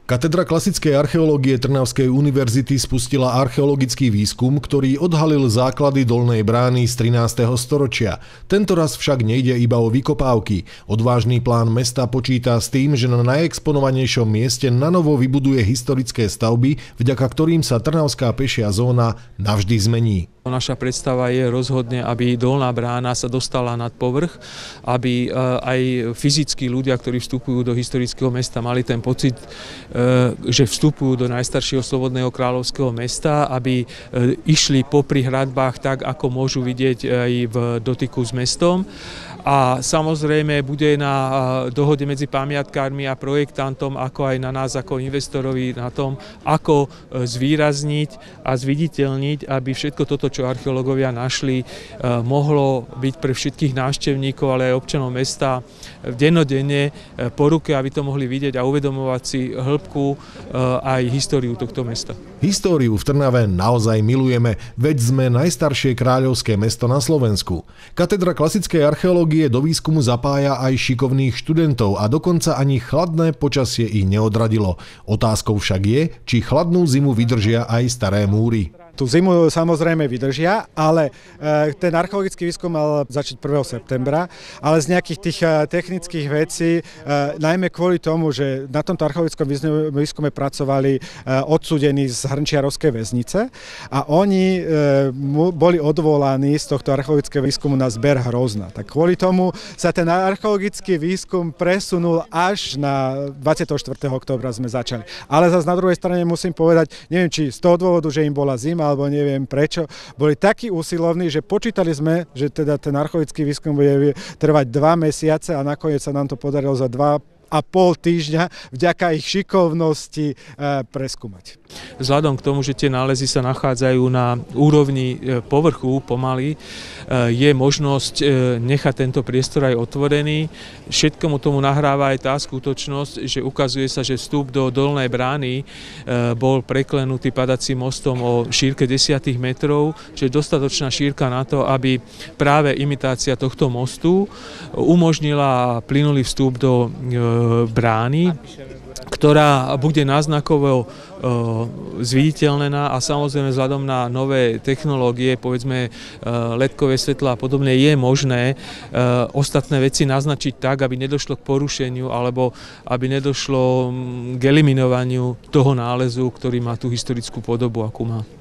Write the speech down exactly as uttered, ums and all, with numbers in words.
Katedra klasickej archeológie Trnavskej univerzity spustila archeologický výskum, ktorý odhalil základy Dolnej brány z trinásteho storočia. Tentoraz však nejde iba o vykopávky. Odvážny plán mesta počíta s tým, že na najexponovanejšom mieste nanovo vybuduje historické stavby, vďaka ktorým sa Trnavská pešia zóna navždy zmení. Naša predstava je rozhodne, aby Dolná brána sa dostala nad povrch, aby aj fyzickí ľudia, ktorí vstupujú do historického mesta, mali ten pocit, že vstupujú do najstaršieho slobodného kráľovského mesta, aby išli popri hradbách tak, ako môžu vidieť aj v dotyku s mestom. A samozrejme bude na dohode medzi pamiatkármi a projektantom, ako aj na nás ako investorovi na tom, ako zvýrazniť a zviditeľniť, aby všetko toto, čo archeológovia našli, mohlo byť pre všetkých návštevníkov, ale aj občanov mesta dennodenne po ruke, aby to mohli vidieť a uvedomovať si hĺbku aj históriu tohto mesta. Históriu v Trnave naozaj milujeme, veď sme najstaršie kráľovské mesto na Slovensku. Katedra klasickej archeológie do výskumu zapája aj šikovných študentov a dokonca ani chladné počasie ich neodradilo. Otázkou však je, či chladnú zimu vydržia aj staré múry. Tú zimu samozrejme vydržia, ale ten archeologický výskum mal začať prvého septembra, ale z nejakých tých technických vecí, najmä kvôli tomu, že na tomto archeologickom výskume pracovali odsúdení z Hrnčiarovskej väznice a oni boli odvolaní z tohto archeologického výskumu na zber Hrozna. Tak kvôli tomu sa ten archeologický výskum presunul až na dvadsiateho štvrtého októbra sme začali. Ale zase na druhej strane musím povedať, neviem, či z toho dôvodu, že im bola zima, alebo neviem prečo, boli takí usilovní, že počítali sme, že teda ten archeologický výskum bude trvať dva mesiace a nakoniec sa nám to podarilo za dva a pol týždňa vďaka ich šikovnosti e, preskúmať. Vzhľadom k tomu, že tie nálezy sa nachádzajú na úrovni povrchu pomaly, je možnosť nechať tento priestor aj otvorený. Všetkomu tomu nahráva aj tá skutočnosť, že ukazuje sa, že vstup do Dolnej brány bol preklenutý padacím mostom o šírke desať metrov, čo je dostatočná šírka na to, aby práve imitácia tohto mostu umožnila plynulý vstup do brány, ktorá bude náznakovo zviditeľnená a samozrejme vzhľadom na nové technológie, povedzme ledkové svetla a podobne, je možné ostatné veci naznačiť tak, aby nedošlo k porušeniu alebo aby nedošlo k eliminovaniu toho nálezu, ktorý má tú historickú podobu, akú má.